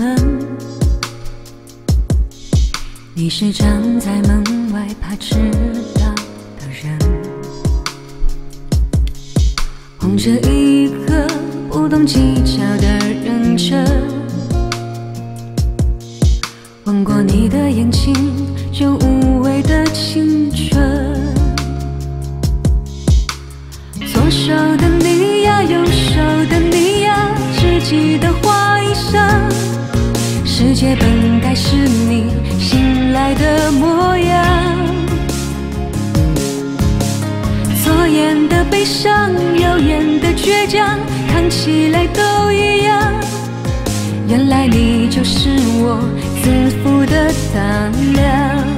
冷。你是站在门外怕迟到的人，哄着一个不懂技巧的认真。吻过你的眼睛，就无畏的青春。左手的你呀，右手的你呀，只记得画一生。世界本该是你醒来的模样。左眼的悲伤，右眼的倔强，看起来都一样。原来你就是我自负的胆量。